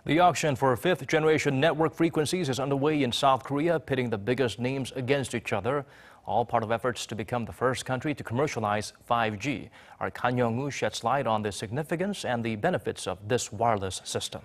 The auction for fifth-generation network frequencies is underway in South Korea, pitting the biggest names against each other, all part of efforts to become the first country to commercialize 5G. Our Kan Hyeong-woo sheds light on the significance and the benefits of this wireless system.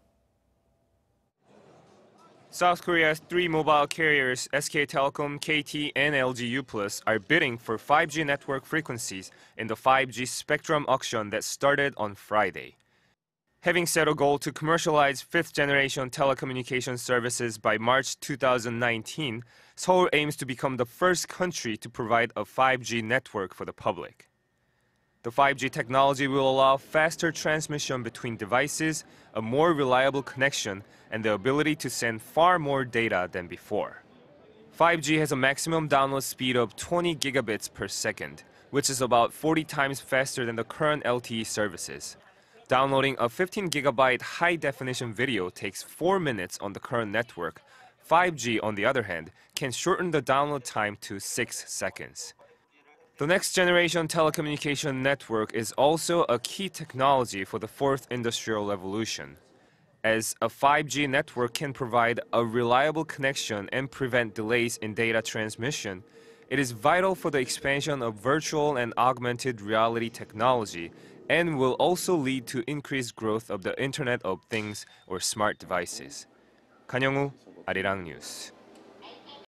South Korea's three mobile carriers, SK Telecom, KT, and LG Uplus, are bidding for 5G network frequencies in the 5G spectrum auction that started on Friday. Having set a goal to commercialize fifth-generation telecommunication services by March 2019, Seoul aims to become the first country to provide a 5G network for the public. The 5G technology will allow faster transmission between devices, a more reliable connection, and the ability to send far more data than before. 5G has a maximum download speed of 20 gigabits per second, which is about 40 times faster than the current LTE services. Downloading a 15-gigabyte high-definition video takes 4 minutes on the current network. 5G, on the other hand, can shorten the download time to 6 seconds. The next-generation telecommunication network is also a key technology for the fourth industrial revolution. As a 5G network can provide a reliable connection and prevent delays in data transmission, it is vital for the expansion of virtual and augmented reality technology and will also lead to increased growth of the Internet of Things or smart devices. Kan Hyeong-woo, Arirang News.